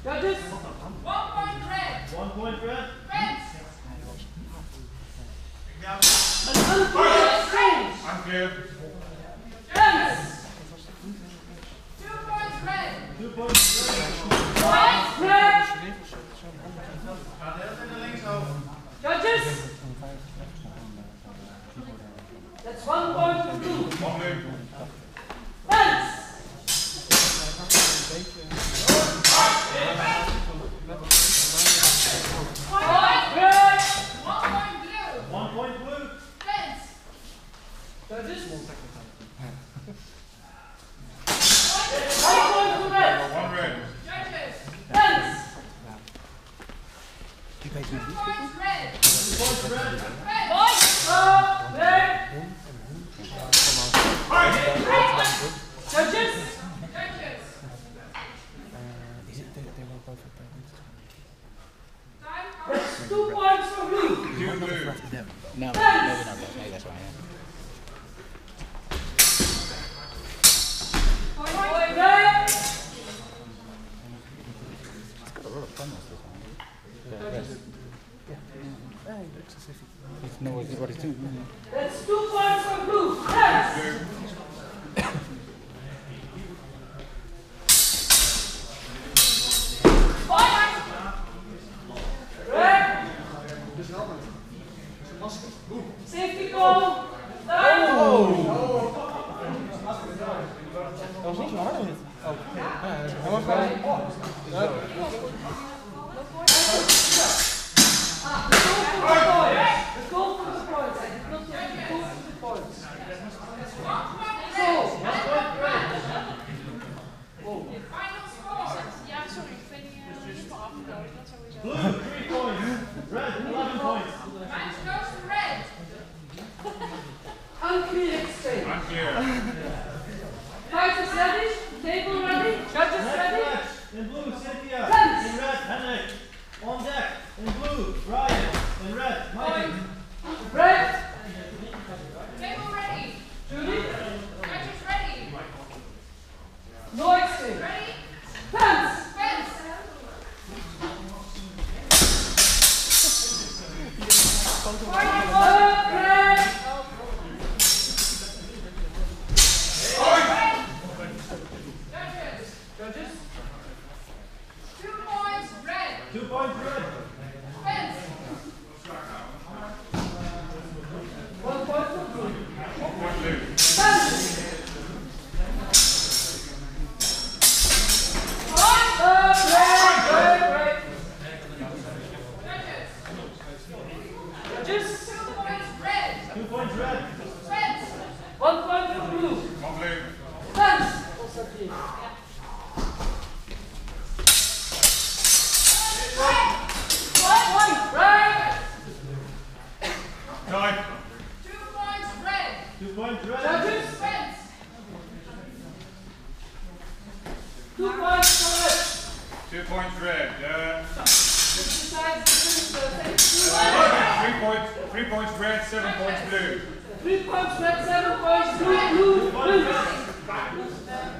Judges. 1 point red. 1 point red. Fence. An unclear exchange. Unclear. Fence. 2 points red. 2 points red. White, red. Gaat heel in de linkshoofd. Judges. That's 1 point for blue. 1 blue. Fence. White, red. 1 point blue. 1 point blue. Fence. Judges. 1 point for red. 1 red. Judges. Fence. 2 points red. 2 points red. Fence. Red. Judges. Judges. Time out. That's 2 points for blue. 2 blue. No, maybe not. Maybe that's why. Point Red. It's got a lot of fun with this one. He knows what he's doing. That's 2 points for blue. Fence. Blue. White. Red. Safety call. Time. Dat was niet zo hard of niet? Oh. Ja, helemaal vrij. The goal for the points. I did not get the goal for the points. 1 point Goal. red. Final score. Ja, sorry, ik ben niet helemaal afgekomen. Dat sowieso. Blue, 3 points. Red, 11 points. Match goes to red. unclear exchange. Unclear. Fighters ready? Table ready? Judges Next ready? match. In blue, Cynthia. Fence. In red, Henrik. On deck. In blue, Ryan. In red, Mike. Red. Table ready. Judy. Judges ready. No exchange. Ready. Fence. Fence. Red. Judges. Judges. 2 points red. 2 points red. Fence. 1 point for blue. 1 point blue. Fence. Red. Judges. Judges. 2 points red. 2 points red. Fence. 1 point for blue. 1 blue. Fence. Red. Time. 2 points red. 2 points red. Judges. Fence. 2 points for red. 2 points red. Besides the 3 points red, 7 points blue. 3 points red, 7 points blue, blue, blue.